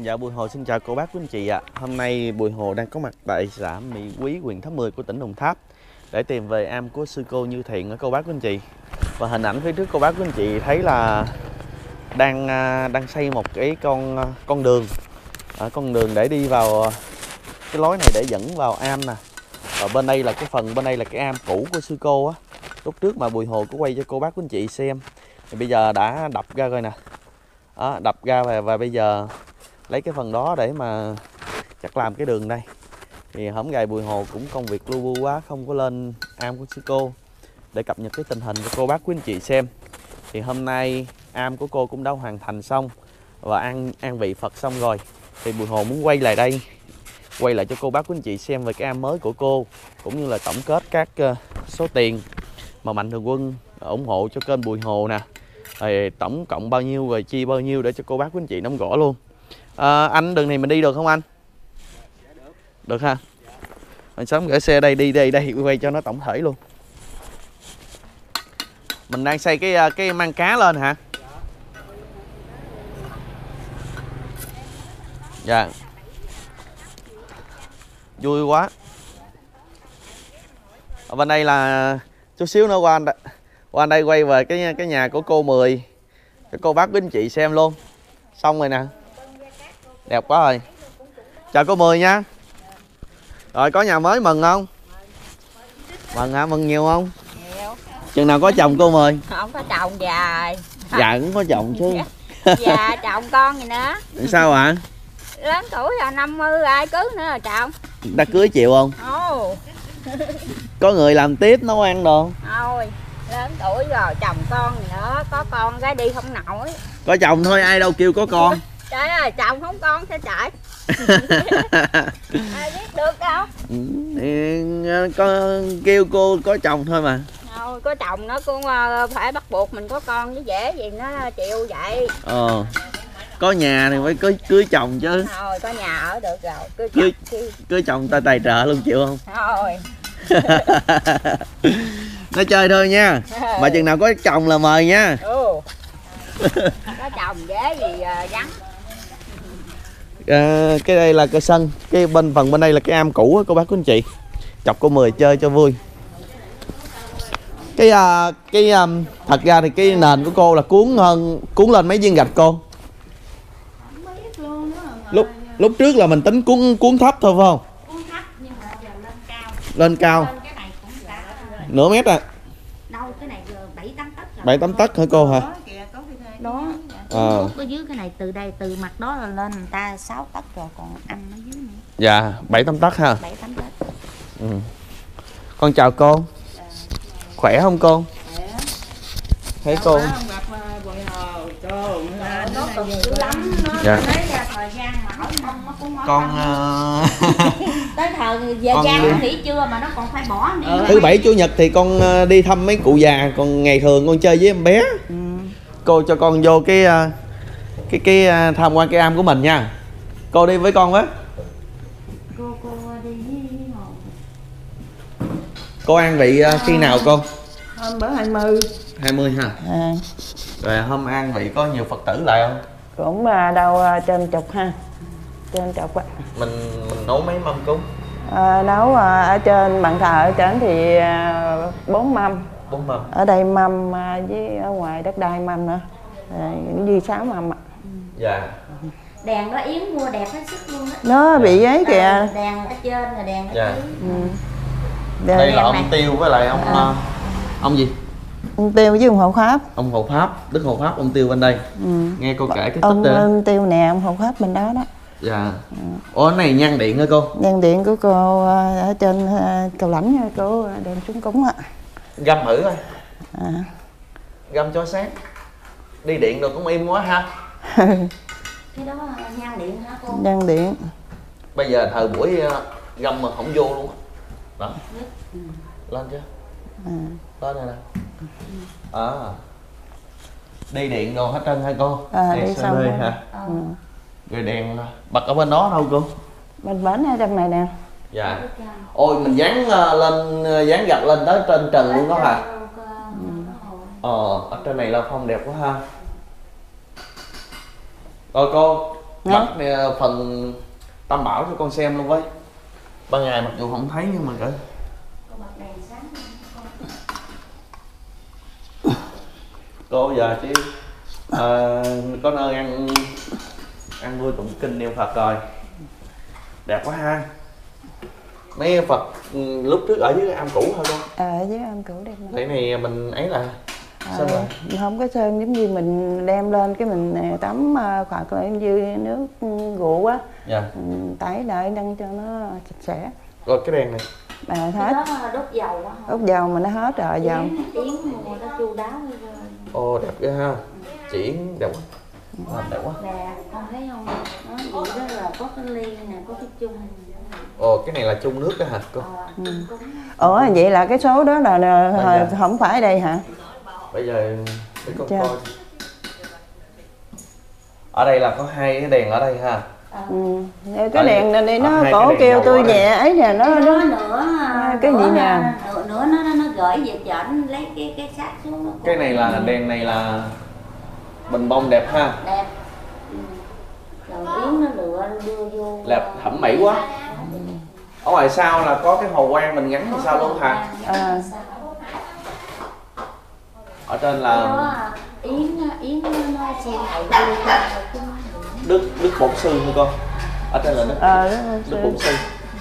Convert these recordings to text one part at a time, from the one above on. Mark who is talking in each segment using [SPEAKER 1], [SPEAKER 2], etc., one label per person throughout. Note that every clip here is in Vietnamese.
[SPEAKER 1] Dạ, Bùi Hồ xin chào cô bác quý anh chị ạ. Hôm nay Bùi Hồ đang có mặt tại xã Mỹ Quý, huyện Tháp 10 của tỉnh Đồng Tháp để tìm về am của sư cô Như Thiện ở cô bác quý anh chị. Và hình ảnh phía trước cô bác quý anh chị thấy là đang xây một cái con đường, con đường để đi vào cái lối này để dẫn vào am nè. Và bên đây là cái am cũ của sư cô á. Lúc trước mà Bùi Hồ có quay cho cô bác quý anh chị xem. Thì bây giờ đã đập ra rồi nè. Đó, đập ra và bây giờ lấy cái phần đó để mà chắc làm cái đường đây. Thì hổm gầy Bùi Hồ cũng công việc lu bu quá, không có lên am của sư cô để cập nhật cái tình hình cho cô bác quý anh chị xem. Thì hôm nay am của cô cũng đã hoàn thành xong và an vị Phật xong rồi. Thì Bùi Hồ muốn quay lại đây, quay lại cho cô bác quý anh chị xem về cái am mới của cô, cũng như là tổng kết các số tiền mà Mạnh Thường Quân ủng hộ cho kênh Bùi Hồ nè. Rồi tổng cộng bao nhiêu rồi chi bao nhiêu để cho cô bác quý anh chị nắm rõ luôn. Anh đường này mình đi được không anh? Được ha. Mình sớm gửi xe đây, đi đây quay cho nó tổng thể luôn. Mình đang xây cái mang cá lên hả? Dạ. Vui quá. Ở bên đây là chút xíu nữa qua đây quay về cái nhà của cô Mười cho cô bác quý anh chị xem luôn. Xong rồi nè. Đẹp quá rồi. Chào cô Mười nha. Rồi có nhà mới mừng không? Mừng hả? Mừng nhiều không?
[SPEAKER 2] Nhiều.
[SPEAKER 1] Chừng nào có chồng cô Mười?
[SPEAKER 2] Không có chồng dài.
[SPEAKER 1] Dạ cũng có chồng chứ.
[SPEAKER 2] Dạ chồng con gì nữa.
[SPEAKER 1] Sao ạ?
[SPEAKER 2] Lớn tuổi rồi 50 ai cưới nữa rồi chồng.
[SPEAKER 1] Đã cưới chịu không?
[SPEAKER 2] Ồ.
[SPEAKER 1] Có người làm tiếp nấu ăn đồ.
[SPEAKER 2] Thôi lớn tuổi rồi chồng con gì nữa. Có con cái đi không nổi.
[SPEAKER 1] Có chồng thôi ai đâu kêu có con.
[SPEAKER 2] Trời ơi chồng không con sẽ chạy. Ai biết được đâu.
[SPEAKER 1] Có kêu cô có chồng thôi mà.
[SPEAKER 2] Thôi có chồng nó cũng phải bắt buộc mình có con chứ dễ gì nó chịu vậy.
[SPEAKER 1] Có nhà thì phải cưới chồng chứ.
[SPEAKER 2] Thôi có nhà ở được rồi.
[SPEAKER 1] Cưới chồng ta tài trợ luôn chịu không?
[SPEAKER 2] Thôi.
[SPEAKER 1] Nó chơi thôi nha. Mà chừng nào có chồng là mời nha.
[SPEAKER 2] Có chồng dễ gì vắng.
[SPEAKER 1] Cái đây là cái sân, cái phần bên đây là cái am cũ á cô bác quý anh chị. Chọc cô Mười chơi cho vui. Thật ra thì cái nền của cô là cuốn lên mấy viên gạch cô. Lúc trước là mình tính cuốn thấp thôi phải không?
[SPEAKER 2] Cuốn thấp nhưng mà giờ
[SPEAKER 1] lên cao.
[SPEAKER 2] cái này cũng
[SPEAKER 1] Nửa mét à?
[SPEAKER 2] đâu cái này 7-8 tấc rồi.
[SPEAKER 1] 7-8 tấc hả cô hả?
[SPEAKER 2] Đó. Ở dưới cái này từ đây từ mặt đó là lên người ta 6 tấc rồi còn ăn ở dưới nữa.
[SPEAKER 1] Dạ, 7-8 tấc ha.
[SPEAKER 2] 7-8 tấc.
[SPEAKER 1] Con chào cô. Khỏe không cô?
[SPEAKER 2] Khỏe.
[SPEAKER 1] Thấy cô.
[SPEAKER 2] Nó cực dữ lắm, nó
[SPEAKER 1] dạ.
[SPEAKER 2] Thấy thời gian mà hỏi không nó cũng nói
[SPEAKER 1] con
[SPEAKER 2] tới thời gian nghỉ trưa mà nó còn phải bỏ nữa.
[SPEAKER 1] Thứ bảy chủ nhật thì con đi thăm mấy cụ già, còn ngày thường con chơi với em bé. Cô cho con vô cái tham quan cái am của mình nha. Cô đi với con với.
[SPEAKER 2] Cô đi với Hồ.
[SPEAKER 1] Cô an vị khi nào cô?
[SPEAKER 2] Hôm bữa 20.
[SPEAKER 1] 20 ha. Rồi hôm an vị có nhiều Phật tử lại không?
[SPEAKER 3] Cũng đâu trên chục ha. Trên chục á.
[SPEAKER 1] Mình nấu mấy mâm cúng?
[SPEAKER 3] Nấu ở trên bàn thờ ở trên thì 4 mâm.
[SPEAKER 1] 4 mâm.
[SPEAKER 3] Ở đây mâm với ở ngoài đất đai mâm nữa. Với 6 mâm ạ.
[SPEAKER 1] Dạ.
[SPEAKER 2] Đèn đó Yến mua đẹp hết sức luôn đó.
[SPEAKER 3] Nó bị ấy kìa.
[SPEAKER 2] Đèn ở trên là đèn ở
[SPEAKER 1] dạ.
[SPEAKER 3] dưới.
[SPEAKER 1] Đây là ông Tiêu với lại ông gì?
[SPEAKER 3] Ông Tiêu với ông Hộ Pháp.
[SPEAKER 1] Ông Hộ Pháp, Đức Hộ Pháp, ông Tiêu bên đây. Nghe cô kể cái tích
[SPEAKER 3] ông Tiêu nè, ông Hộ Pháp bên đó đó.
[SPEAKER 1] Dạ. Ủa cái này nhang điện hả cô?
[SPEAKER 3] Nhang điện của cô ở trên cầu lãnh cô đem xuống cúng á.
[SPEAKER 1] Găm thử coi. Găm cho sáng. Đi điện rồi cũng im quá ha.
[SPEAKER 2] Cái đó nhang điện hả cô?
[SPEAKER 3] Nhang điện.
[SPEAKER 1] Bây giờ thời buổi găm mà không vô luôn á. Đó. Lên chưa? Lên rồi nè. Đi điện đồ hết trơn hả cô?
[SPEAKER 3] Đi xong rồi
[SPEAKER 1] hả? Rồi đèn bật ở bên đó đâu cô?
[SPEAKER 3] Bên bến ở trong này nè.
[SPEAKER 1] Dạ. Ôi mình dán dán gạch lên tới trên trần luôn đó hả? Ở trên này là phong đẹp quá ha. Rồi cô Bật phần tam bảo cho con xem luôn với. Ban ngày mặc dù không thấy nhưng mà cỡ cô giờ chứ có nơi ăn vui tụng kinh niệm Phật rồi. Đẹp quá ha. Mấy Phật lúc trước ở dưới am cũ thôi con.
[SPEAKER 3] Ở dưới am cũ đẹp lắm.
[SPEAKER 1] Cái này mình ấy là sơn rồi.
[SPEAKER 3] Không có sơn, giống như mình đem lên cái mình tắm hoặc là như nước rượu á.
[SPEAKER 1] Dạ.
[SPEAKER 3] Tẩy lại nâng cho nó sạch sẽ.
[SPEAKER 1] Rồi cái đèn này.
[SPEAKER 2] Cái
[SPEAKER 3] Hết.
[SPEAKER 2] đó đốt dầu á.
[SPEAKER 3] Đốt dầu mà nó hết rồi dầu.
[SPEAKER 2] Yến mùa nó chu đáo.
[SPEAKER 1] Ồ đẹp ghê ha. Chuyển đẹp quá. Đẹp quá.
[SPEAKER 2] Nè, con thấy không? Nó vậy đó là có cái ly nè, có cái chung.
[SPEAKER 1] Ồ cái này là chung nước đó hả cô?
[SPEAKER 3] Ủa vậy là cái số đó là
[SPEAKER 1] Dạ.
[SPEAKER 3] không phải đây hả?
[SPEAKER 1] Bây giờ để con
[SPEAKER 3] Dạ.
[SPEAKER 1] coi. Ở đây là có hai cái đèn ở đây ha.
[SPEAKER 3] Cái đèn này đi nó
[SPEAKER 1] hai
[SPEAKER 3] cổ
[SPEAKER 1] cái đèn
[SPEAKER 3] kêu
[SPEAKER 1] dầu
[SPEAKER 3] tôi
[SPEAKER 1] ở đây.
[SPEAKER 3] về ấy nè nó
[SPEAKER 2] Nữa
[SPEAKER 3] cái gì nè?
[SPEAKER 2] nữa nó gửi về chợ lấy cái xác xuống.
[SPEAKER 1] Cái này là đèn này là bình bông đẹp ha.
[SPEAKER 2] Đẹp. Rồi Yến nó lựa đưa vô.
[SPEAKER 1] Đẹp thẩm mỹ quá. Ở ngoài sau là có cái hồ quang mình gắn sau luôn hả? Ở trên là
[SPEAKER 2] Yến nó xem lại
[SPEAKER 1] Đức Bổn Sư thôi con. Ở trên là Đức Bổn Sư.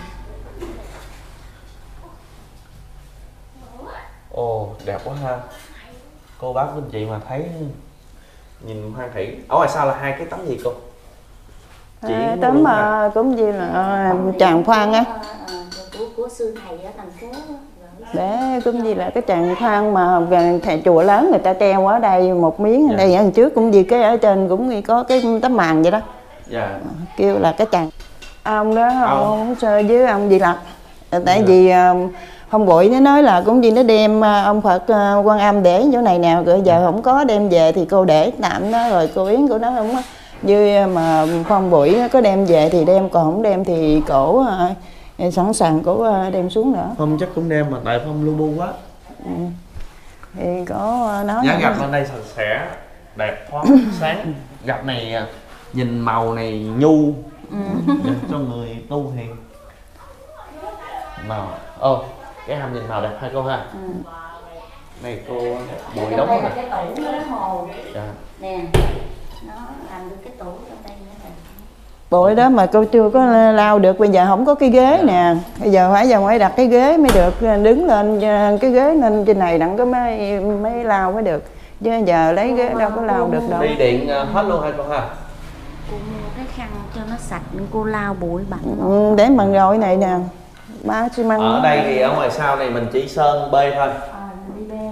[SPEAKER 1] Ồ đẹp quá ha. Cô bác với anh chị mà thấy nhìn hoang thủy. Ở ngoài sau là hai cái tấm gì cô?
[SPEAKER 3] tấm mà cũng như là tràng khoan á.
[SPEAKER 2] Của sư thầy ở thành phố.
[SPEAKER 3] Để cũng như là cái tràng khoan mà thầy chùa lớn người ta treo ở đây một miếng ở đây ở trước cũng như cái ở trên cũng có cái tấm màn vậy đó.
[SPEAKER 1] Dạ.
[SPEAKER 3] Kêu là cái tràng. Ông đó ông sơ với ông Di Lặc. Tại vì hôm bụi nó nói là cũng như nó đem ông Phật Quan Âm để chỗ này nào rồi giờ không có đem về thì cô để tạm đó, rồi cô Yến cô nói không như mà phong bụi có đem về thì đem, còn không đem thì cổ sẵn sàng cổ đem xuống nữa.
[SPEAKER 1] Phong chắc cũng đem mà tại Phong lu bu quá.
[SPEAKER 3] Thì có nói
[SPEAKER 1] Giá gạch bên đây sạch sẽ, đẹp thoáng sáng. Gạch này nhìn màu này nhu, dành cho người tu hiền. Màu, cái hầm nhìn màu đẹp hai cô ha. Này cô bụi đóng nè.
[SPEAKER 2] Cái tủ nó hồ.
[SPEAKER 1] Dạ.
[SPEAKER 2] Nè, nó làm được cái tủ trong đây nữa nè.
[SPEAKER 3] bụi đó mà cô chưa có lau được, bây giờ không có cái ghế nè, bây giờ phải ra ngoài đặt cái ghế mới được, đứng lên cái ghế lên trên này đặng có mới lau mới được, chứ giờ lấy ghế đâu có lau được đâu.
[SPEAKER 1] Đi điện hết luôn hai con ha.
[SPEAKER 2] Cô mua cái khăn cho nó sạch, cô lau bụi bặn.
[SPEAKER 3] Để bằng rồi này nè, ba xi măng.
[SPEAKER 1] Ở đây thì ở ngoài sau này mình chỉ sơn bê thôi.
[SPEAKER 2] Đi bê.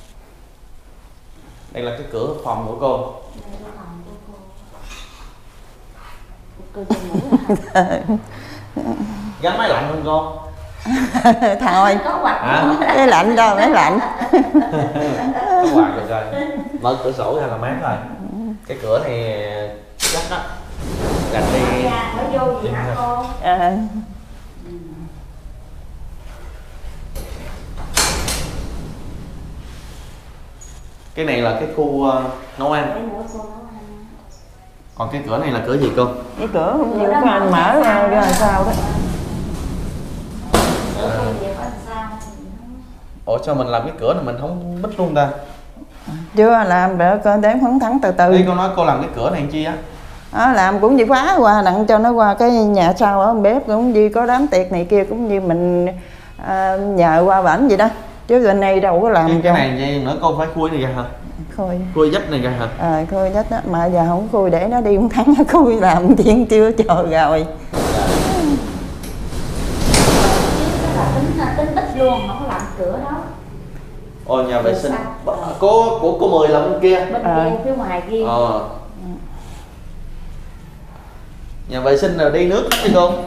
[SPEAKER 1] Đây là cái cửa phòng của cô. Gắn máy lạnh không cô?
[SPEAKER 3] Thôi
[SPEAKER 2] Có quạt.
[SPEAKER 3] cái lạnh đâu, máy lạnh.
[SPEAKER 1] Có quạt được rồi. Mở cửa sổ ra là mát rồi. Cái cửa này chắc đó. Gạch đi.
[SPEAKER 2] Mới vô gì hả cô?
[SPEAKER 1] Cái này là cái khu nấu ăn. Còn cái cửa này là cửa gì cô?
[SPEAKER 3] Cái cửa không như có anh mở ra làm sao đó.
[SPEAKER 1] Ủa sao mình làm cái cửa này mình không bích luôn ta?
[SPEAKER 3] Chưa làm để con đếm phấn thắng từ từ.
[SPEAKER 1] Đi con nói cô làm cái cửa này làm chi á?
[SPEAKER 3] Làm cũng như khóa qua đặng cho nó qua cái nhà sau ở bếp, cũng như có đám tiệc này kia cũng như mình nhờ qua bển vậy đó, chứ bên này đâu có làm.
[SPEAKER 1] Cái này vậy nữa cô phải khui này ra hả? Khui dách này ra hả?
[SPEAKER 3] Khui dách đó, mà giờ không khui để nó đi không thắng, khui làm chuyện chưa chờ rồi.
[SPEAKER 2] Tính bích luôn, không có làm cửa đó.
[SPEAKER 1] Ồ nhà vệ sinh của cô Mười là bên kia.
[SPEAKER 2] Bên kia phía ngoài kia.
[SPEAKER 1] Nhà vệ sinh là đi nước hết đi cô.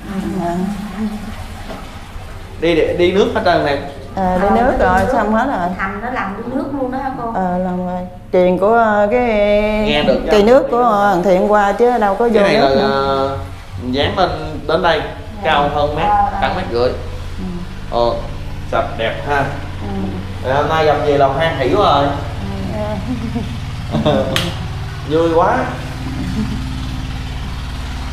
[SPEAKER 1] Đi nước hết trơn này.
[SPEAKER 3] Đi nước rồi, xong hết rồi.
[SPEAKER 2] Thành nó làm đi nước luôn đó hả cô?
[SPEAKER 3] Làm rồi. Truyền của cái cây nước của thằng Thiện qua chứ đâu có vô.
[SPEAKER 1] Cái này là dán lên đến đây, cao hơn mét, khoảng mét rưỡi. Sạch đẹp ha. Hôm nay gặp gì là hoan hỉ quá rồi. Vui quá.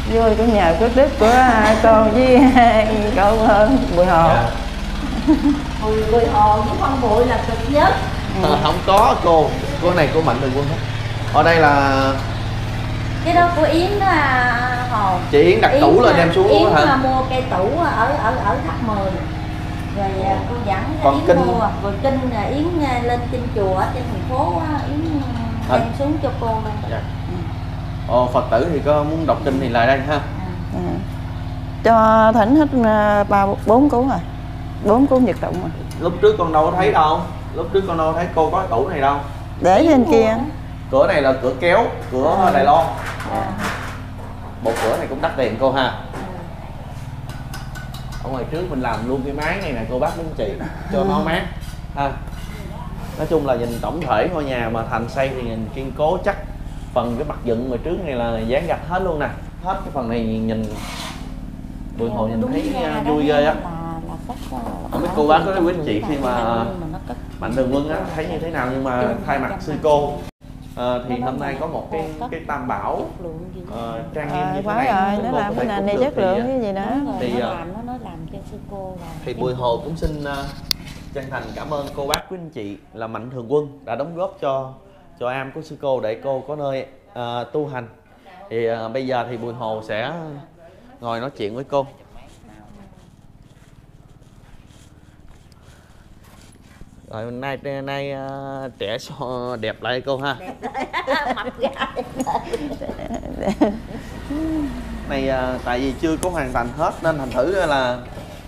[SPEAKER 3] Vui cũng nhờ phước đức của con với cậu Bùi Hồ.
[SPEAKER 1] Dạ.
[SPEAKER 2] Bùi Hồ với con Bụi là cực nhất.
[SPEAKER 1] Không có cô này cô Mạnh Thường Quân hết. Ở đây là
[SPEAKER 2] Cái đó của Yến đó Hồ.
[SPEAKER 1] chị Yến đặt tủ lên đem xuống
[SPEAKER 2] Yến
[SPEAKER 1] luôn hả?
[SPEAKER 2] mà mua cây tủ ở Tháp 10. Rồi cô dẫn
[SPEAKER 1] Còn
[SPEAKER 2] Yến
[SPEAKER 1] kinh
[SPEAKER 2] mua, rồi kinh Yến lên trên chùa ở trên thành phố Yến đem xuống cho cô luôn.
[SPEAKER 1] Dạ. Phật tử thì có muốn đọc kinh thì lại đây ha.
[SPEAKER 3] Cho thỉnh hết 4 cuốn rồi, 4 cuốn Nhật tụng rồi.
[SPEAKER 1] Lúc trước con đâu có thấy đâu, lúc trước con đâu có thấy cô có cái tủ này đâu.
[SPEAKER 3] Để trên kia.
[SPEAKER 1] Cửa này là cửa kéo, cửa Đài Loan. Một cửa này cũng đắt tiền cô ha. Ở ngoài trước mình làm luôn cái mái này nè cô bác anh chị, cho nó mát ha. Nói chung là nhìn tổng thể ngôi nhà mà thành xây thì nhìn kiên cố chắc. Phần cái mặt dựng ngoài trước này là dán gạch hết luôn nè. Hết cái phần này nhìn Bùi Hồ nhìn thấy vui ghê á. Không biết cô bác có quý anh chị khi mà Mạnh Thường Quân á thấy như thế nào, nhưng mà thay mặt sư cô thì hôm nay có một cái tam bảo trang nghiêm như thế
[SPEAKER 3] phải
[SPEAKER 1] này.
[SPEAKER 3] rồi, nó làm cái nền này chất lượng cái gì đó.
[SPEAKER 2] Nó làm cho sư cô là.
[SPEAKER 1] Thì Bùi Hồ cũng xin chân thành cảm ơn cô bác quý anh chị là Mạnh Thường Quân đã đóng góp cho am của sư cô để cô có nơi tu hành. Thì bây giờ thì Bùi Hồ sẽ ngồi nói chuyện với cô. Rồi nay trẻ đẹp lại cô ha.
[SPEAKER 2] Mập ra.
[SPEAKER 1] Này tại vì chưa có hoàn thành hết nên thành thử là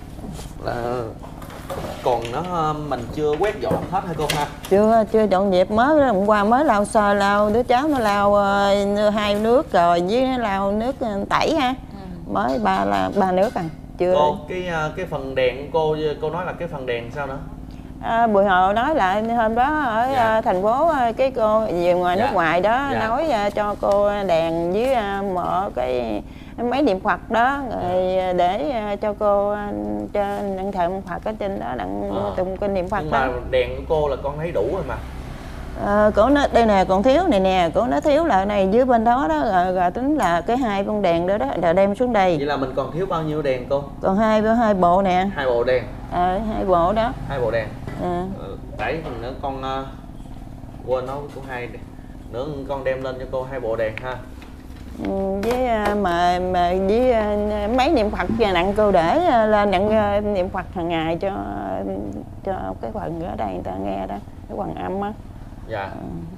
[SPEAKER 1] còn nó mình chưa quét dọn hết hả cô ha?
[SPEAKER 3] Chưa dọn dẹp, mới hôm qua mới lau sơ, lau đứa cháu nó lau 2 nước rồi với nó lau nước tẩy ha. Mới ba nước à. Chưa.
[SPEAKER 1] Cô cái phần đèn của cô nói là cái phần đèn sao nữa?
[SPEAKER 3] Bùi Hồ nói là hôm đó ở thành phố cái cô về ngoài nước ngoài đó nói cho cô đèn với mở cái máy niệm Phật đó rồi để cho cô cho đặng thờ Phật ở trên đó đặng tụng kinh niệm Phật.
[SPEAKER 1] Nhưng
[SPEAKER 3] đó.
[SPEAKER 1] mà đèn của cô là con thấy đủ rồi mà.
[SPEAKER 3] Cổ nó đây nè còn thiếu này nè, cổ nó thiếu là này dưới bên đó đó rồi tính là cái 2 con đèn đó là đem xuống đây.
[SPEAKER 1] Vậy là mình còn thiếu bao nhiêu đèn cô?
[SPEAKER 3] Còn hai bộ nè.
[SPEAKER 1] 2 bộ đèn.
[SPEAKER 3] 2 bộ đó.
[SPEAKER 1] 2 bộ đèn. Để nữa con quên nói của 2 nữa con đem lên cho cô 2 bộ đèn ha.
[SPEAKER 3] Với mà với máy niệm Phật nặng cô để lên nặng niệm Phật hàng ngày cho cái phần ở đây người ta nghe đó, cái phần âm á.
[SPEAKER 1] Dạ.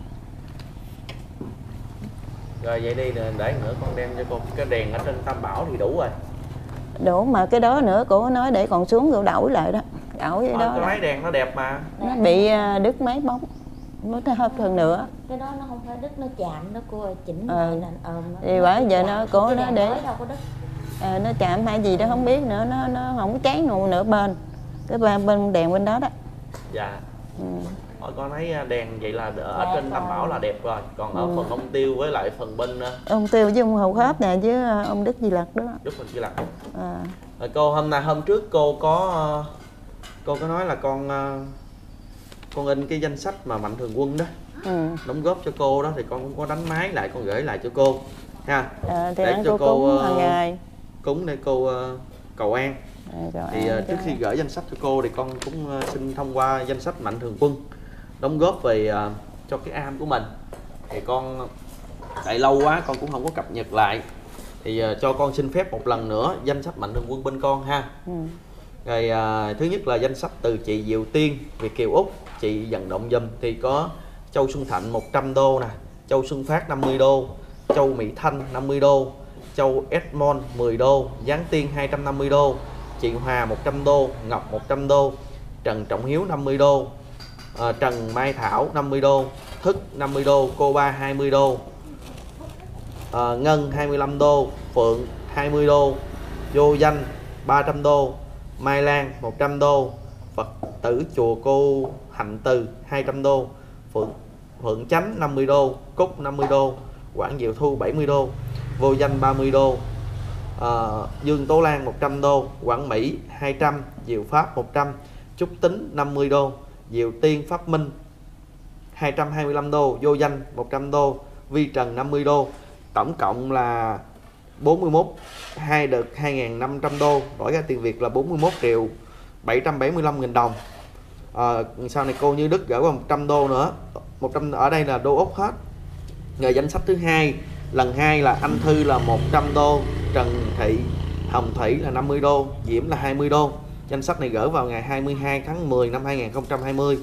[SPEAKER 1] Rồi vậy đi để nữa con đem cho cô cái đèn ở trên Tam Bảo thì đủ rồi.
[SPEAKER 3] Đủ mà cái đó nữa cô nói để còn xuống rồi đổi lại đó. Đổi vậy đó.
[SPEAKER 1] Cái máy đèn nó đẹp mà.
[SPEAKER 3] Nó bị đứt máy bóng. Nó hết hơn nữa.
[SPEAKER 2] Cái đó nó không phải đứt, nó chạm đó cô ơi, chỉnh lại là
[SPEAKER 3] thì bởi giờ nó cố nó để
[SPEAKER 2] đâu có đứt.
[SPEAKER 3] Nó chạm hay gì đó không biết nữa, nó không cháy nửa bên. Cái bên đèn bên đó đó.
[SPEAKER 1] Dạ. Con thấy đèn vậy là ở trên Tam Bảo là đẹp rồi. Còn ở phần ông Tiêu với lại phần bên
[SPEAKER 3] ông Tiêu với ông Hầu Khớp nè với ông Đức Di Lặc đó.
[SPEAKER 1] Đức Di Lặc. Rồi cô hôm trước cô có nói là con in cái danh sách mà Mạnh Thường Quân đó đóng góp cho cô đó, thì con cũng có đánh máy lại, con gửi lại cho cô ha.
[SPEAKER 3] Thì để cho cô hàng ngày
[SPEAKER 1] cúng để cô cầu an. Thì trước khi gửi danh sách cho cô thì con cũng xin thông qua danh sách Mạnh Thường Quân đóng góp về cho cái am của mình. Thì con tại lâu quá con cũng không có cập nhật lại, thì cho con xin phép một lần nữa danh sách Mạnh Thường Quân bên con ha. Rồi thứ nhất là danh sách từ chị Diệu Tiên Việt Kiều Úc, chị vận động giùm thì có Châu Xuân Thạnh 100 đô nè, Châu Xuân Phát 50 đô, Châu Mỹ Thanh 50 đô, Châu Edmond 10 đô, Giáng Tiên 250 đô, chị Hòa 100 đô, Ngọc 100 đô, Trần Trọng Hiếu 50 đô, Trần Mai Thảo 50 đô, Thức 50 đô, Cô Ba 20 đô, Ngân 25 đô, Phượng 20 đô, Vô Danh 300 đô, Mai Lan 100 đô, Phật tử chùa Cô Hạnh Từ 200 đô, Phượng Chánh 50 đô, Cúc 50 đô, Quảng Diệu Thu 70 đô, Vô Danh 30 đô, Dương Tố Lan 100 đô, Quảng Mỹ 200, Diệu Pháp 100, Trúc Tính 50 đô, Diệu Tiên Pháp Minh 225 đô, Vô Danh 100 đô, Vi Trần 50 đô. Tổng cộng là 41 2 đợt 2.500 đô, đổi ra tiền Việt là 41 triệu 775 nghìn đồng. Sau này cô Như Đức gửi qua 100 đô nữa, 100 ở đây là đô Úc hết. Rồi danh sách thứ hai, lần 2 là anh Thư là 100 đô, Trần Thị Hồng Thủy là 50 đô, Diễm là 20 đô. Danh sách này gửi vào ngày 22 tháng 10 năm 2020.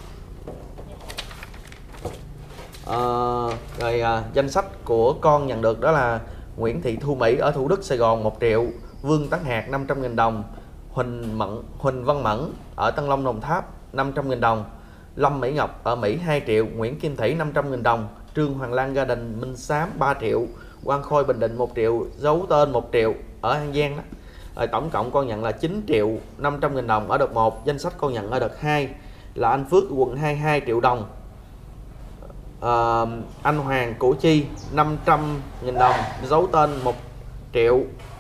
[SPEAKER 1] Danh sách của con nhận được đó là Nguyễn Thị Thu Mỹ ở Thủ Đức, Sài Gòn 1 triệu, Vương Tấn Hạc 500.000 đồng, Huỳnh Văn Mẫn ở Tân Long, Đồng Tháp 500.000 đồng, Lâm Mỹ Ngọc ở Mỹ 2 triệu, Nguyễn Kim Thủy 500.000 đồng, Trương Hoàng Lan Gia Đình Minh Xám 3 triệu, Quang Khôi Bình Định 1 triệu, Giấu Tên 1 triệu ở An Giang đó. Tổng cộng con nhận là 9 triệu 500.000 đồng ở đợt 1. Danh sách con nhận ở đợt 2 là anh Phước quận 2 triệu đồng, anh Hoàng Củ Chi 500.000 đồng, Giấu Tên 1 triệu,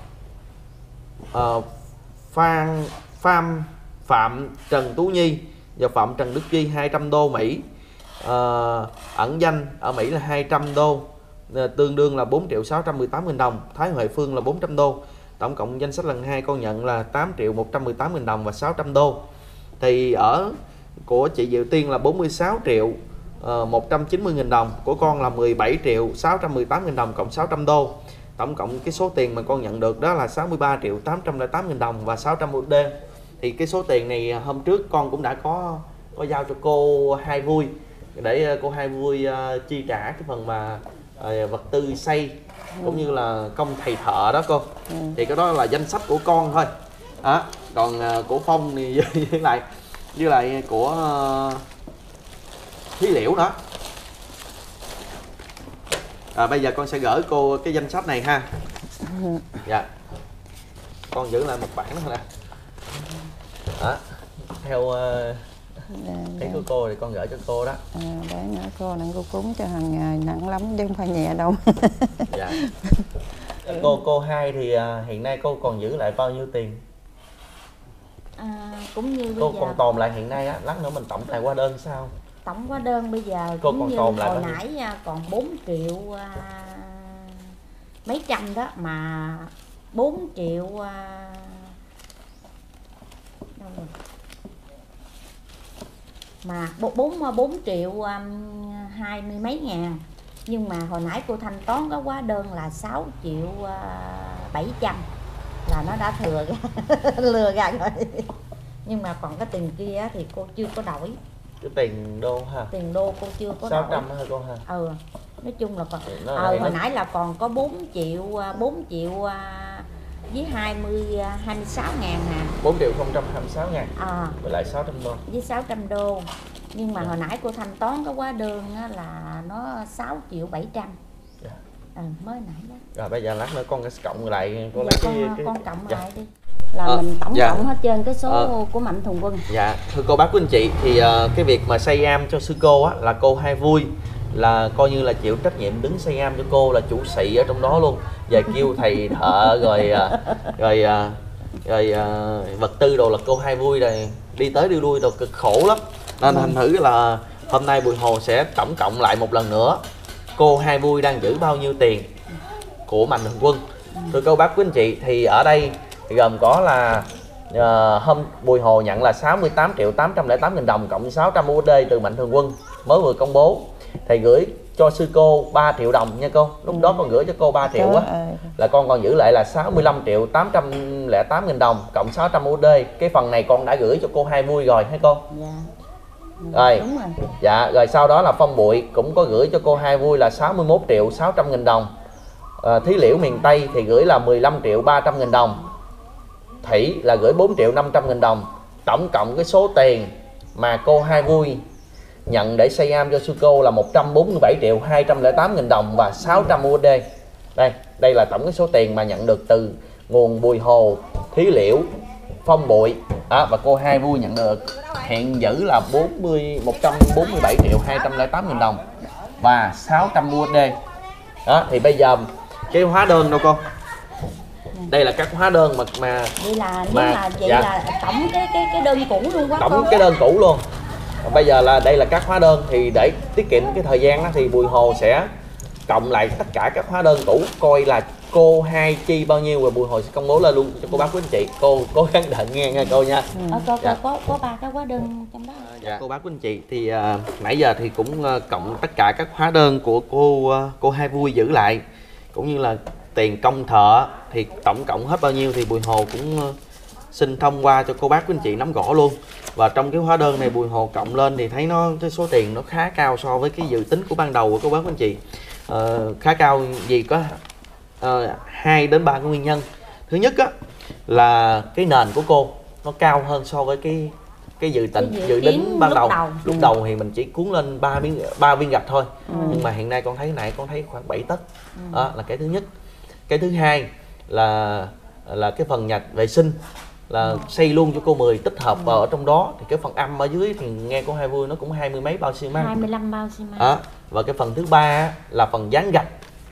[SPEAKER 1] Phạm Trần Tú Nhi và Phạm Trần Đức Duy 200 đô Mỹ, ẩn danh ở Mỹ là 200 đô, tương đương là 4 triệu 618 nghìn đồng. Thái Huệ Phương là 400 đô. Tổng cộng danh sách lần 2 con nhận là 8 triệu 118 nghìn đồng và 600 đô. Thì ở của chị Diệu Tiên là 46 triệu 190 nghìn đồng, của con là 17 triệu 618 nghìn đồng cộng 600 đô. Tổng cộng cái số tiền mà con nhận được đó là 63 triệu 808 nghìn đồng và 600 USD. Thì cái số tiền này hôm trước con cũng đã có giao cho cô Hai Vui để cô Hai Vui chi trả cái phần mà vật tư xây cũng như là công thầy thợ đó cô. Thì cái đó là danh sách của con thôi. Còn của Phong thì với lại của Thúy Liễu nữa. Bây giờ con sẽ gửi cô cái danh sách này ha. Dạ. Con giữ lại một bản nữa nè. Theo ý của cô thì con gửi cho cô đó.
[SPEAKER 3] Để nữa cô nặng cô cúng cho hàng ngày, nặng lắm chứ không phải nhẹ đâu.
[SPEAKER 1] Dạ. Cô Hai thì hiện nay cô còn giữ lại bao nhiêu tiền?
[SPEAKER 2] Cũng như
[SPEAKER 1] cô
[SPEAKER 2] bây giờ
[SPEAKER 1] còn tồn lại hiện nay á, lát nữa mình tổng lại hóa đơn sao?
[SPEAKER 2] Tổng hóa đơn bây giờ
[SPEAKER 1] cô
[SPEAKER 2] cũng
[SPEAKER 1] còn
[SPEAKER 2] như
[SPEAKER 1] tồn lại
[SPEAKER 2] hồi nãy còn 4 triệu mấy trăm đó, mà 4 triệu đâu rồi? Mà 4 triệu 20 mấy ngàn, nhưng mà hồi nãy cô thanh toán có hóa đơn là 6 triệu 700 là nó đã thừa ra lừa ra rồi. Nhưng mà còn cái tiền kia thì cô chưa có đổi.
[SPEAKER 3] Cái tiền đô ha?
[SPEAKER 2] Tiền đô cô chưa có
[SPEAKER 3] 600
[SPEAKER 2] đổi.
[SPEAKER 3] hả cô ha?
[SPEAKER 2] Nói chung là còn hồi nãy là còn có 4 triệu với 26 ngàn nè.
[SPEAKER 3] 4 triệu 026 ngàn. Với lại 600 đô.
[SPEAKER 2] Với 600 đô. Nhưng mà hồi nãy cô thanh toán cái hóa đơn là nó 6 triệu 700. Mới nãy đó.
[SPEAKER 3] Rồi bây giờ lát nữa con sẽ cộng lại cô
[SPEAKER 2] con cộng lại đi. Là mình tổng cộng hết trên cái số của Mạnh Thường Quân.
[SPEAKER 1] Dạ, thưa cô bác quý anh chị, thì cái việc mà xây am cho sư cô á, là cô Hai Vui là coi như là chịu trách nhiệm đứng xây am cho cô, là chủ sĩ ở trong đó luôn. Về kêu thầy thợ rồi vật tư đồ là cô Hai Vui rồi đi tới đi lui đồ cực khổ lắm. Nên thành thử là hôm nay Bùi Hồ sẽ tổng cộng lại một lần nữa cô Hai Vui đang giữ bao nhiêu tiền của Mạnh Thường Quân. Thưa cô bác quý anh chị, thì ở đây gồm có là hôm Bùi Hồ nhận là 68 triệu 808 nghìn đồng cộng 600 USD từ Mạnh Thường Quân mới vừa công bố. Thầy gửi cho sư cô 3 triệu đồng nha cô. Lúc đó con gửi cho cô 3 triệu á, là con còn giữ lại là 65 triệu 808 nghìn đồng cộng 600 USD. Cái phần này con đã gửi cho cô Hai Vui rồi hả cô?
[SPEAKER 2] Dạ.
[SPEAKER 1] Rồi. Dạ, rồi sau đó là Phong Bụi cũng có gửi cho cô Hai Vui là 61 triệu 600 nghìn đồng. Thí Liễu miền Tây thì gửi là 15 triệu 300 nghìn đồng. Thủy là gửi 4 triệu 500 nghìn đồng. Tổng cộng cái số tiền mà cô Hai Vui nhận để xây am cho sư cô là 147 triệu 208 nghìn đồng và 600 USD. Đây là tổng cái số tiền mà nhận được từ nguồn Bùi Hồ, Thí Liễu, Phong Bụi và cô Hai Vui nhận được. Hiện giữ là 147 triệu 208 nghìn đồng và 600 USD. Đó, thì bây giờ cái hóa đơn đâu con? Đây là các hóa đơn mà
[SPEAKER 2] vậy là nếu mà vậy là tổng cái đơn cũ luôn quá.
[SPEAKER 1] Tổng cái đơn cũ luôn. Bây giờ là đây là các hóa đơn, thì để tiết kiệm cái thời gian đó, thì Bùi Hồ sẽ cộng lại tất cả các hóa đơn cũ, coi là cô hai chi bao nhiêu và Bùi Hồ sẽ công bố lên luôn cho cô bác quý anh chị. Cô cố gắng đợi nghe nha cô nha.
[SPEAKER 2] Dạ. Có 3 cái hóa đơn trong đó.
[SPEAKER 1] Dạ cô bác quý anh chị thì nãy giờ thì cũng cộng tất cả các hóa đơn của cô Hai Vui giữ lại, cũng như là tiền công thợ thì tổng cộng hết bao nhiêu thì Bùi Hồ cũng xin thông qua cho cô bác quý anh chị nắm rõ luôn. Và trong cái hóa đơn này Bùi Hồ cộng lên thì thấy cái số tiền nó khá cao so với cái dự tính của ban đầu của cô bác quý anh chị. Khá cao vì có 2 đến 3 cái nguyên nhân. Thứ nhất á là cái nền của cô nó cao hơn so với cái dự tính ban đầu. Lúc đầu thì mình chỉ cuốn lên 3 viên gạch thôi. Nhưng mà hiện nay con thấy này con thấy khoảng 7 tấc. Đó là cái thứ nhất. Cái thứ hai là cái phần nhà vệ sinh là xây luôn cho cô 10 tích hợp vào ở trong đó, thì cái phần âm ở dưới thì nghe cô Hai Vui nó cũng 20 mấy bao xi măng,
[SPEAKER 2] 25 bao xi măng.
[SPEAKER 1] Và cái phần thứ ba là phần dán gạch.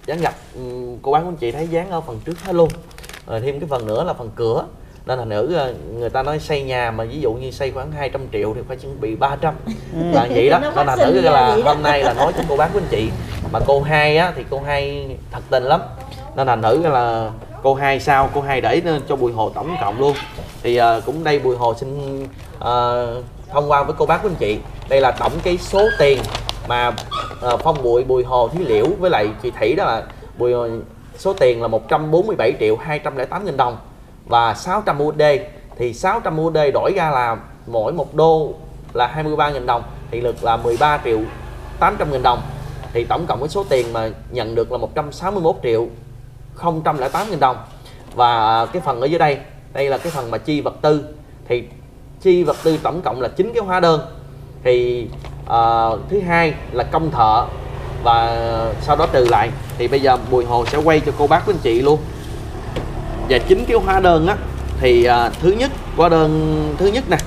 [SPEAKER 1] Cô bác anh chị thấy dán ở phần trước hết luôn. Rồi thêm cái phần nữa là phần cửa. Nên là nữ người ta nói xây nhà mà ví dụ như xây khoảng 200 triệu thì phải chuẩn bị 300 là vậy đó. Nên là nữ là hôm nay là nói cho cô bác của anh chị. Mà cô Hai á thì cô Hai thật tình lắm, nên là nữ là cô Hai sao cô Hai để cho Bùi Hồ tổng cộng luôn. Thì cũng đây Bùi Hồ xin thông qua với cô bác của anh chị, đây là tổng cái số tiền mà Phong Bùi Hồ Thí Liễu với lại chị Thủy đó là số tiền là 147 triệu 208 nghìn đồng và 600 USD. Thì 600 USD đổi ra là mỗi một đô là 23.000 đồng thì được là 13 triệu 800 nghìn đồng. Thì tổng cộng cái số tiền mà nhận được là 161 triệu 008 nghìn đồng. Và cái phần ở dưới đây là cái phần mà chi vật tư. Thì chi vật tư tổng cộng là 9 cái hóa đơn. Thì thứ hai là công thợ và sau đó trừ lại. Thì bây giờ Bùi Hồ sẽ quay cho cô bác với anh chị luôn. Và 9 cái hóa đơn á thì thứ nhất, hóa đơn thứ nhất nè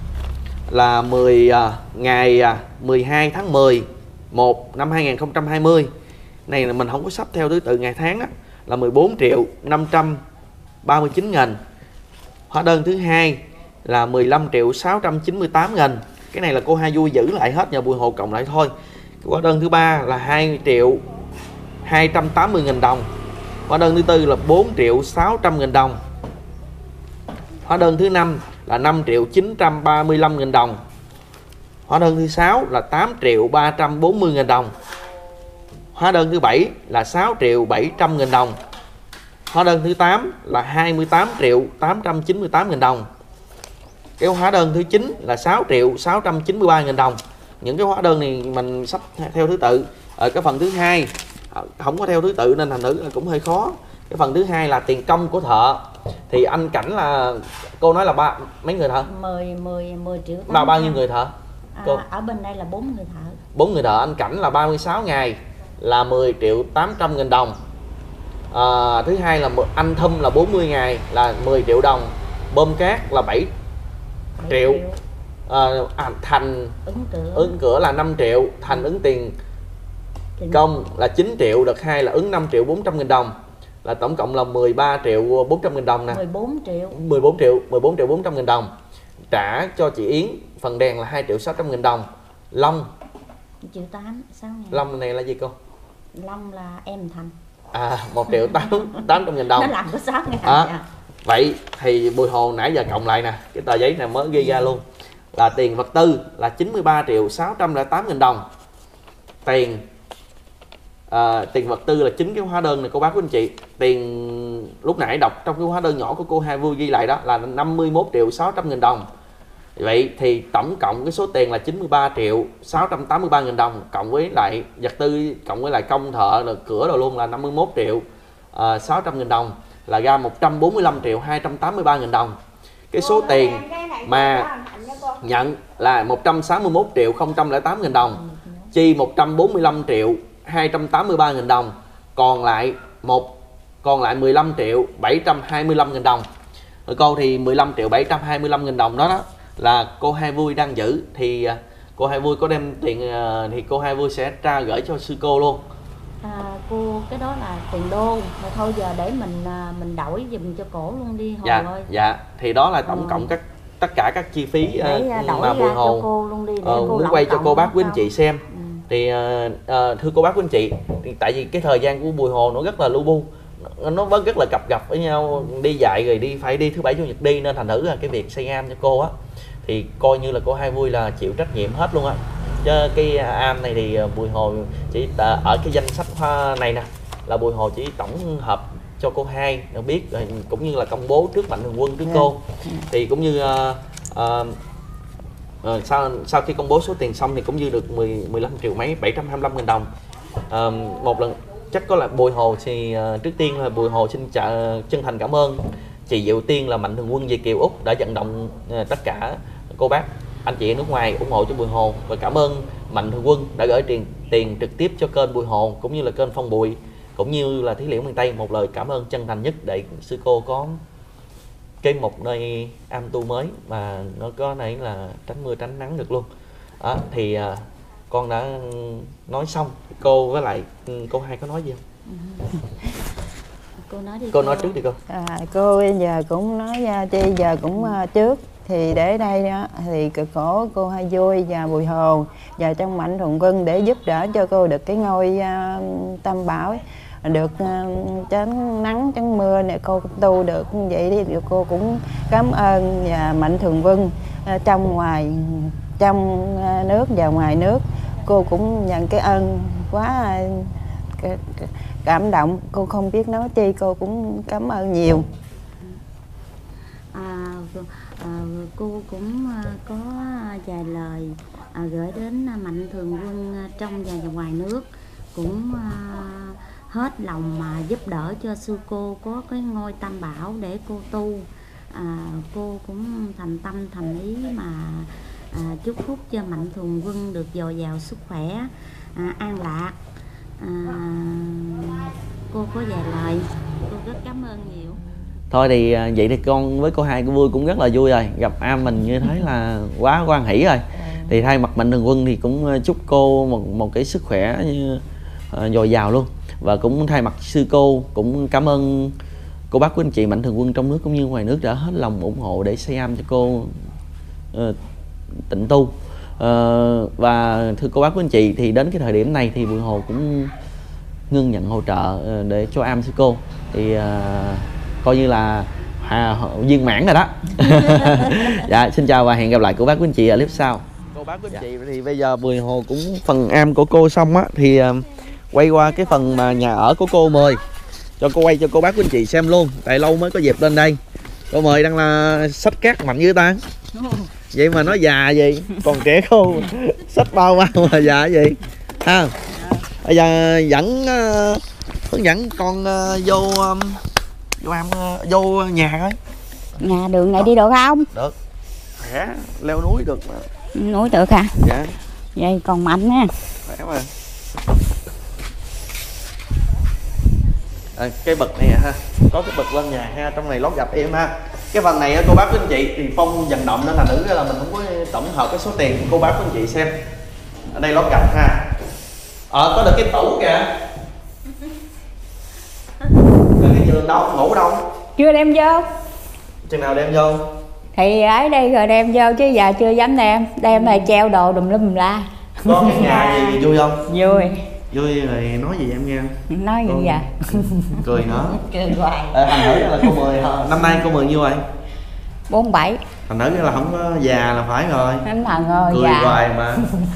[SPEAKER 1] là ngày 12 tháng 11 năm 2020. Này là mình không có sắp theo thứ tự ngày tháng á, là 14 triệu 539 nghìn. Hóa đơn thứ hai là 15 triệu 698 nghìn. Cái này là cô Hai Vui giữ lại hết, nhờ Bùi Hồ cộng lại thôi. Hóa đơn thứ ba là 2 triệu 280 nghìn đồng. Hóa đơn thứ tư là 4 triệu 600 nghìn đồng. Hóa đơn thứ năm là 5 triệu 935 nghìn đồng. Hóa đơn thứ 6 là 8 triệu 340 nghìn đồng. Hóa đơn thứ 7 là 6 triệu 700 nghìn đồng. Hóa đơn thứ 8 là 28 triệu 898 nghìn đồng. Cái hóa đơn thứ 9 là 6 triệu 693 nghìn đồng. Những cái hóa đơn này mình sắp theo thứ tự. Ở cái phần thứ hai không có theo thứ tự nên thành nữ cũng hơi khó. Cái phần thứ hai là tiền công của thợ. Thì anh Cảnh là cô nói là mấy người thợ?
[SPEAKER 2] 10 triệu.
[SPEAKER 1] Bao nhiêu người thợ?
[SPEAKER 2] Ở bên đây là 4 người thợ.
[SPEAKER 1] 4 người thợ. Anh Cảnh là 36 ngày là 10 triệu 800 nghìn đồng. Thứ hai là anh Thum là 40 ngày là 10 triệu đồng. Bơm cát là 7 triệu. Thành ứng cửa là 5 triệu. Thành ứng tiền công là 9 triệu. Đợt 2 là ứng 5 triệu 400 nghìn đồng. Là tổng cộng là 13 triệu 400 nghìn đồng nè.
[SPEAKER 2] 14 triệu
[SPEAKER 1] 400 nghìn đồng. Trả cho chị Yến phần đèn là 2 triệu 600 nghìn đồng. Long
[SPEAKER 2] 1 triệu 6 ngàn.
[SPEAKER 1] Long này là gì cô?
[SPEAKER 2] Long là em Thành.
[SPEAKER 1] 1 triệu 800 nghìn đồng.
[SPEAKER 2] Nó làm có 6 ngàn.
[SPEAKER 1] Vậy thì Bùi Hồ nãy giờ cộng lại nè, cái tờ giấy này mới ghi ra luôn. Là tiền vật tư là 93 triệu 608 nghìn đồng. Tiền vật tư là 9 cái hóa đơn này cô bác của anh chị. Tiền lúc nãy đọc trong cái hóa đơn nhỏ của cô Hai Vui ghi lại đó là 51 triệu 600 nghìn đồng. Vậy thì tổng cộng cái số tiền là 93 triệu 683 nghìn đồng, cộng với lại vật tư, cộng với lại công thợ rồi cửa rồi luôn là 51 triệu 600 nghìn đồng, là ra 145 triệu 283 nghìn đồng. Cái số tiền mà nhận là 161 triệu 008 nghìn đồng, chi 145 triệu 283 nghìn đồng, còn lại 15 triệu 725 nghìn đồng. Rồi cô thì 15 triệu 725 nghìn đồng đó là cô Hai Vui đang giữ. Thì cô Hai Vui có đem tiền thì cô Hai Vui sẽ gửi cho sư cô luôn.
[SPEAKER 2] Cô cái đó là tiền đô mà thôi giờ để mình đổi giùm cho cổ luôn đi Hồ ơi.
[SPEAKER 1] Dạ thì đó là tổng cộng tất cả các chi phí mà Bùi Hồ
[SPEAKER 2] cô luôn đi,
[SPEAKER 1] muốn quay cho cô bác quý anh chị xem. Thì thưa cô bác quý anh chị, thì tại vì cái thời gian của Bùi Hồ nó rất là lu bu nó vẫn rất là cập gập với nhau, đi dạy rồi phải đi thứ bảy chủ nhật đi, nên thành thử là cái việc xây am cho cô á thì coi như là cô Hai Vui là chịu trách nhiệm hết luôn á. Chứ cái am này thì Bùi Hồ chỉ ở cái danh sách này nè là Bùi Hồ chỉ tổng hợp cho cô Hai được biết, cũng như là công bố trước Mạnh Thường Quân trước cô. Thì cũng như sau khi công bố số tiền xong thì cũng như được 15 triệu mấy 725.000 đồng. Một lần chắc có là Bùi Hồ thì trước tiên là Bùi Hồ xin chân thành cảm ơn chị Diệu Tiên là Mạnh Thường Quân Việt Kiều Úc đã vận động tất cả cô bác anh chị ở nước ngoài ủng hộ cho Bùi Hồ, và cảm ơn Mạnh Thường Quân đã gửi tiền trực tiếp cho kênh Bùi Hồ cũng như là kênh Phong Bùi cũng như là Thí Liễu Miền Tây. Một lời cảm ơn chân thành nhất để sư cô có cái một nơi am tu mới mà nó có này là tránh mưa tránh nắng được luôn đó. Thì con đã nói xong, cô với lại cô Hai có nói gì không?
[SPEAKER 2] Cô nói đi.
[SPEAKER 1] Cô nói trước đi cô.
[SPEAKER 3] Cô bây giờ cũng nói chi giờ cũng trước thì để đây đó thì cực khổ cô Hai Vui và Bùi Hồ và trong Mạnh Thường Quân để giúp đỡ cho cô được cái ngôi tam bảo, được tránh nắng tránh mưa này cô cũng tu được như vậy đi. Cô cũng cảm ơn và Mạnh Thường Quân trong nước và ngoài nước. Cô cũng nhận cái ơn quá cảm động, cô không biết nói chi, cô cũng cảm ơn nhiều.
[SPEAKER 2] Cô cũng có vài lời gửi đến Mạnh Thường Quân trong và ngoài nước, cũng hết lòng mà giúp đỡ cho sư cô có cái ngôi tam bảo để cô tu. Cô cũng thành tâm thành ý mà chúc phúc cho Mạnh Thường Quân được dồi dào sức khỏe, an lạc. Cô có vài lời, cô rất cảm ơn nhiều.
[SPEAKER 1] Thôi thì vậy thì con với cô Hai cô Vui cũng rất là vui rồi, gặp am mình như thế là quá hoan hỷ rồi. Thì thay mặt Mạnh Thường Quân thì cũng chúc cô một cái sức khỏe dồi dào luôn, và cũng thay mặt sư cô cũng cảm ơn cô bác quý anh chị Mạnh Thường Quân trong nước cũng như ngoài nước đã hết lòng ủng hộ để xây am cho cô tịnh tu. Và thưa cô bác quý anh chị, thì đến cái thời điểm này thì Bùi Hồ cũng ngưng nhận hỗ trợ để cho am sư cô, thì coi như là viên mãn rồi đó. Dạ, xin chào và hẹn gặp lại cô bác quý anh chị ở clip sau. Cô bác quý anh chị, thì bây giờ Bùi Hồ cũng phần am của cô xong á, thì quay qua cái phần mà nhà ở của cô mời cho cô quay cho cô bác quý anh chị xem luôn, tại lâu mới có dịp lên đây. Cô mời đang là xách cát mạnh như ta vậy mà nó già gì, còn trẻ cô xách bao mà già gì ha. Bây giờ hướng dẫn con vô vô nhà coi.
[SPEAKER 4] Nhà đường này đi được không?
[SPEAKER 1] Được, khỏe, leo núi được mà.
[SPEAKER 4] Núi được hả?
[SPEAKER 1] Dạ.
[SPEAKER 4] Vậy còn mạnh nha.
[SPEAKER 1] Khỏe mà. Cái bậc này ha, có cái bậc lên nhà ha, trong này lót gạch em ha. Cái phần này cô bác quý anh chị thì Phong vận động nên thành thử là mình không có tổng hợp cái số tiền, cô bác quý anh chị xem. Ở đây lót gạch ha. Có được cái tủ kìa. Rồi cái giường đâu, ngủ đâu?
[SPEAKER 4] Chưa đem vô.
[SPEAKER 1] Chừng nào đem vô?
[SPEAKER 4] Thì ở đây rồi đem vô chứ giờ chưa dám đem. Đem này treo đồ đùm lum la.
[SPEAKER 1] Có cái nhà gì vui không?
[SPEAKER 4] Vui.
[SPEAKER 1] Vui rồi nói gì em nghe không?
[SPEAKER 4] Nói gì vậy?
[SPEAKER 1] Cười nữa.
[SPEAKER 2] Cười hoài.
[SPEAKER 1] Thành thử là cô 10, năm nay cô 10 nhiêu rồi?
[SPEAKER 4] 47.
[SPEAKER 1] Thành thử là không có già là phải rồi.
[SPEAKER 4] Anh thần ơi,
[SPEAKER 1] cười
[SPEAKER 4] già.
[SPEAKER 1] hoài mà.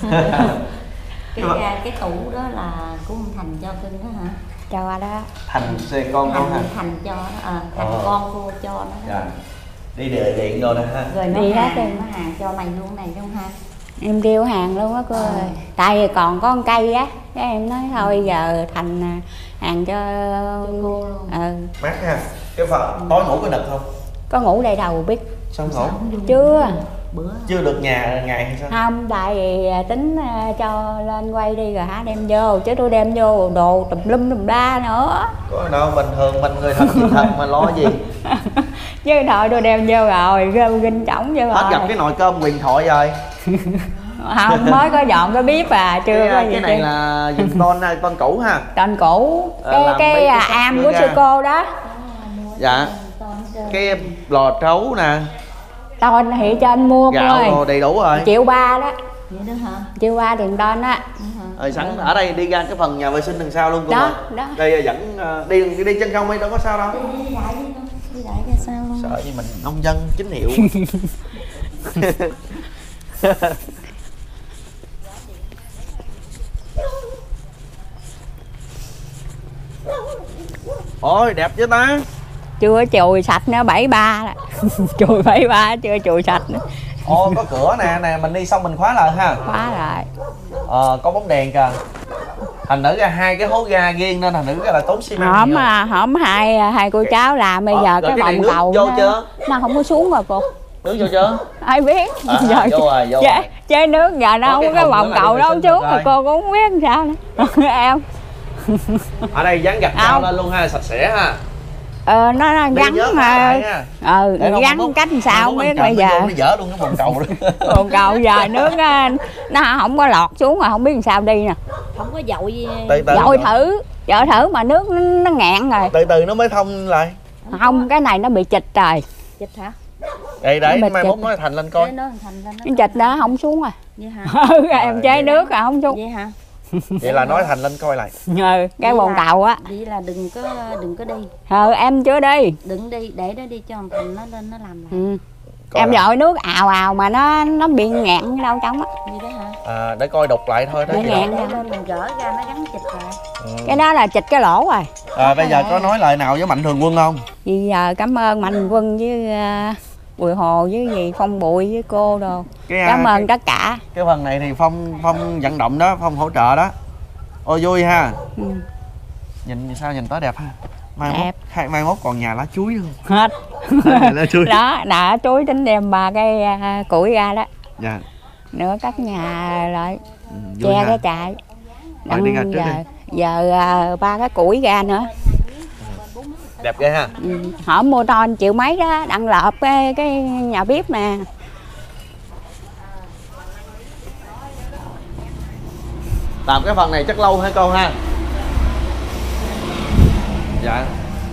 [SPEAKER 2] Cái tủ đó là của ông Thành cho cưng đó hả?
[SPEAKER 4] Cho đó.
[SPEAKER 1] Thành xe con không hả?
[SPEAKER 2] Thành cho Thành con cô cho nó.
[SPEAKER 1] Dạ. Đi điện rồi nè ha.
[SPEAKER 2] Rồi nó
[SPEAKER 4] Đi hết
[SPEAKER 2] hàng,
[SPEAKER 4] đi.
[SPEAKER 2] nó hàng cho mày luôn này luôn ha.
[SPEAKER 4] Em điêu hàng luôn á cô ơi. Tại vì còn có con cây á, cái em nói thôi giờ Thành hàng cho
[SPEAKER 2] cô luôn.
[SPEAKER 1] Mát ha. Cái phần tối ngủ có được không?
[SPEAKER 4] Có ngủ đây đầu biết.
[SPEAKER 1] Sao ngủ?
[SPEAKER 4] Chưa.
[SPEAKER 2] Bữa
[SPEAKER 1] Chưa được ngày hay sao?
[SPEAKER 4] Không, tại vì tính cho lên quay đi rồi hả đem vô, chứ tôi đem vô đồ tùm lum tùm la nữa.
[SPEAKER 1] Có đâu, bình thường mình người thật việc thật mà lo gì.
[SPEAKER 4] Chứ thôi tôi đem vô rồi, ginh trống vô rồi.
[SPEAKER 1] Hết gặp cái nồi cơm huyền thoại rồi.
[SPEAKER 4] Không, mới có dọn cái bếp chưa có gì.
[SPEAKER 1] Cái này là dùng ton cũ ha.
[SPEAKER 4] Tên cũ,
[SPEAKER 1] Làm
[SPEAKER 4] cái am của sư cô đó.
[SPEAKER 1] Dạ. Cái lò trấu nè.
[SPEAKER 4] Tên thì cho anh mua cô ơi.
[SPEAKER 1] Gạo đầy đủ rồi.
[SPEAKER 4] 1,3 triệu đó.
[SPEAKER 2] Vậy đó hả?
[SPEAKER 4] Chưa qua Điền Đôn á.
[SPEAKER 1] Sẵn ở đây đi ra cái phần nhà vệ sinh đằng sau luôn cô
[SPEAKER 4] Đó,
[SPEAKER 1] ơi.
[SPEAKER 4] đó.
[SPEAKER 1] Đây dẫn đi chân không đi, đâu có sao đâu.
[SPEAKER 2] Đi đại đi con, đi đại ra sao luôn.
[SPEAKER 1] Sợ như mình nông dân chính hiệu. Ôi đẹp chứ ta.
[SPEAKER 4] Chưa chùi sạch nữa, 73 là chùi 73 chưa chùi sạch nữa.
[SPEAKER 1] Ồ có cửa nè, mình đi xong mình khóa lại ha.
[SPEAKER 4] Khóa lại.
[SPEAKER 1] Có bóng đèn kìa. Thành nữ ra 2 cái hố ga riêng nên thành nữ ra là tốn xi măng.
[SPEAKER 4] Hổm hai cô cháu làm bây giờ cái vòng cầu nó không có xuống rồi cô.
[SPEAKER 1] Nước vô chưa?
[SPEAKER 4] Ai biết.
[SPEAKER 1] Vô rồi, vô rồi.
[SPEAKER 4] Chơi nước giờ nó không có cái vòng cầu đâu xuống rồi cô cũng không biết sao nữa. Em.
[SPEAKER 1] Ở đây dán gạch cao lên luôn ha, sạch sẽ ha.
[SPEAKER 4] Nó gắn mà. Gắn cách làm sao không biết bây giờ.
[SPEAKER 1] Nó dở luôn cái bồn cầu đó.
[SPEAKER 4] Bồn cầu giờ nước nó không có lọt xuống mà không biết làm sao đi nè.
[SPEAKER 2] Không có dội gì.
[SPEAKER 4] Dội thử mà nước nó ngạn rồi.
[SPEAKER 1] Từ từ nó mới thông lại.
[SPEAKER 4] Không, cái này nó bị chịch rồi.
[SPEAKER 2] Chịch hả?
[SPEAKER 1] Đây đấy, mai mốt nói Thành lên coi.
[SPEAKER 4] Cái chịch đó không xuống rồi.
[SPEAKER 2] Vậy hả?
[SPEAKER 4] Em chế nước à không xuống.
[SPEAKER 2] Vậy hả?
[SPEAKER 1] Vậy là nói Thành lên coi lại.
[SPEAKER 4] Cái bồn cầu á.
[SPEAKER 2] Vậy là đừng có đi.
[SPEAKER 4] Em chưa đi.
[SPEAKER 2] Đừng đi, để nó đi cho Thành nó lên nó làm lại.
[SPEAKER 4] Em dội nước ào mà nó bị ngạn đâu trong á.
[SPEAKER 2] Vậy đó hả?
[SPEAKER 1] Để coi đục lại thôi đó.
[SPEAKER 4] Để ngạn
[SPEAKER 2] lên mình gỡ ra nó gắn chịch lại.
[SPEAKER 4] Cái đó là chịch cái lỗ rồi.
[SPEAKER 1] Bây giờ có nói lời nào với Mạnh Thường Quân không?
[SPEAKER 4] Bây giờ cảm ơn Mạnh Thường Quân với Bùi Hồ với gì Phong Bụi với cô đồ. Cảm ơn tất cả. Cái
[SPEAKER 1] phần này thì Phong vận động đó, Phong hỗ trợ đó. Ôi vui ha. Nhìn sao nhìn tới đẹp ha. Mai mốt còn nhà lá chuối không?
[SPEAKER 4] Hết.
[SPEAKER 1] Lá chuối.
[SPEAKER 4] Đó, đã chuối tính đem 3 cái củi ra đó.
[SPEAKER 1] Dạ.
[SPEAKER 4] Nữa cắt nhà lại. Che cái trại.
[SPEAKER 1] Đi ra trước đi.
[SPEAKER 4] Giờ 3 cái củi ra nữa.
[SPEAKER 1] Đẹp ghê ha.
[SPEAKER 4] Họ mua ton triệu mấy đó, đặng lợp cái nhà bếp nè.
[SPEAKER 1] Làm cái phần này chắc lâu hả cô ha? Dạ.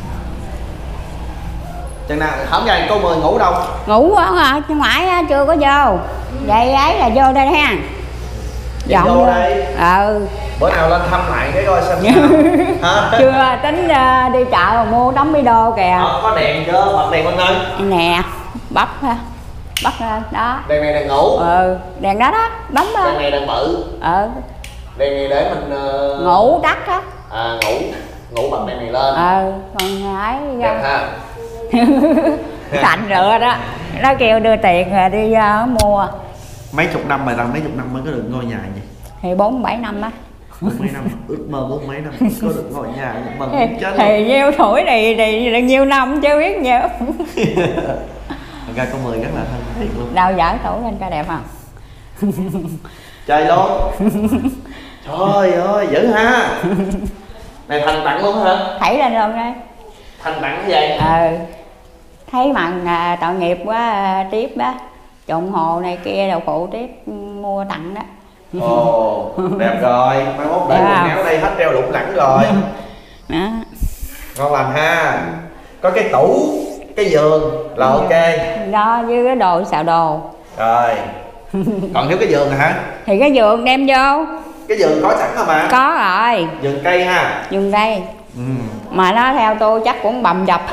[SPEAKER 1] Chừng nào hổng ngày cô Mười ngủ đâu?
[SPEAKER 4] Ngủ á, chứ ngoại chưa có vô. Vậy ấy là vô đây ha.
[SPEAKER 1] Dọn vô đây. Bữa nào lên thăm lại cái coi xem sao.
[SPEAKER 4] Chưa tính đi chợ mua tấm bi đô kìa.
[SPEAKER 1] Có đèn chưa? Bật đèn bên đây.
[SPEAKER 4] Nè, bắp lên đó.
[SPEAKER 1] Đèn này đèn ngủ.
[SPEAKER 4] Đèn đó bấm lên.
[SPEAKER 1] Đèn này đèn bự. Đèn này để mình
[SPEAKER 4] ngủ tắt á.
[SPEAKER 1] Ngủ bật đèn này lên.
[SPEAKER 4] Còn ấy
[SPEAKER 1] đẹp ha.
[SPEAKER 4] Thành rửa đó. Nó kêu đưa tiền rồi đi mua.
[SPEAKER 1] Mấy chục năm rồi, mấy chục năm mới có được ngôi nhà vậy?
[SPEAKER 4] Thì 4-7 năm á.
[SPEAKER 1] 40 năm, ước mơ 40 năm có được ngôi nhà bằng chết.
[SPEAKER 4] Thì nhiêu tuổi thì được nhiêu năm chứ biết nhiêu.
[SPEAKER 1] Thật ra con Mười rất là thân thiện luôn.
[SPEAKER 4] Đâu giỡn tuổi lên coi đẹp không?
[SPEAKER 1] Chơi luôn. Trời ơi dữ ha. Này Thành tặng luôn hả?
[SPEAKER 4] Thảy lên luôn đây.
[SPEAKER 1] Thành tặng cái gì?
[SPEAKER 4] Thấy mặn tội nghiệp quá tiếp đó. Trộn hồ này kia đậu phụ tiếp mua tặng đó.
[SPEAKER 1] Ồ, đẹp rồi. Mai mốt để quần áo đây hết treo lủng lẳng rồi.
[SPEAKER 4] Đó.
[SPEAKER 1] Ngon lành ha. Có cái tủ, cái giường là ok.
[SPEAKER 4] Đó với cái đồ xào đồ.
[SPEAKER 1] Rồi. Còn thiếu cái giường hả?
[SPEAKER 4] Thì cái giường đem vô.
[SPEAKER 1] Cái giường có sẵn rồi mà.
[SPEAKER 4] Có rồi.
[SPEAKER 1] Giường cây ha.
[SPEAKER 4] Giường cây. Mà nó theo tôi chắc cũng bầm dập.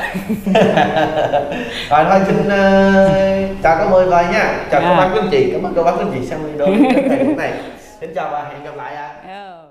[SPEAKER 1] Rồi thôi xin chào cô Mười rồi nha. Chào cô bác quý anh chị. Cảm ơn cô bác quý anh chị xem video này. Xin chào và hẹn gặp lại ạ.